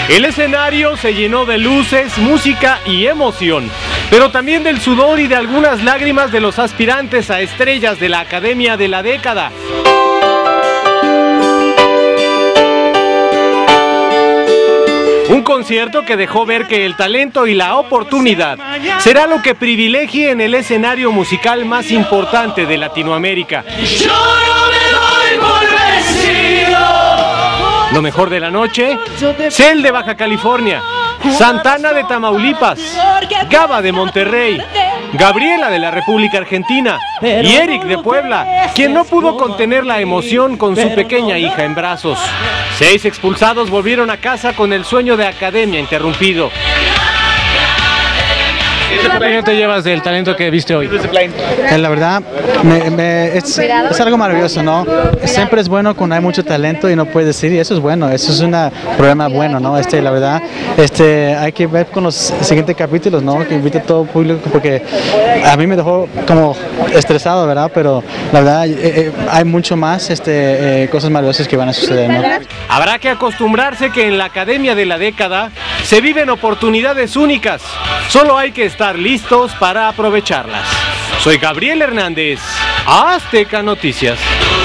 El escenario se llenó de luces, música y emoción, pero también del sudor y de algunas lágrimas de los aspirantes a estrellas de la Academia de la Década. Un concierto que dejó ver que el talento y la oportunidad será lo que privilegie en el escenario musical más importante de Latinoamérica. Lo mejor de la noche, Cel de Baja California, Santana de Tamaulipas, Gaba de Monterrey, Gabriela de la República Argentina y Eric de Puebla, quien no pudo contener la emoción con su pequeña hija en brazos. 6 expulsados volvieron a casa con el sueño de academia interrumpido. ¿Qué opinión te llevas del talento que viste hoy? La verdad, es algo maravilloso, ¿no? Siempre es bueno cuando hay mucho talento y no puedes decir, y eso es bueno, eso es un programa bueno, ¿no? La verdad, hay que ver con los siguientes capítulos, ¿no? Que invite a todo el público, porque a mí me dejó como estresado, ¿verdad? Pero la verdad, hay mucho más cosas maravillosas que van a suceder, ¿no? Habrá que acostumbrarse que en la Academia de la Década se viven oportunidades únicas. Solo hay que estar listos para aprovecharlas. Soy Gabriel Hernández, Azteca Noticias.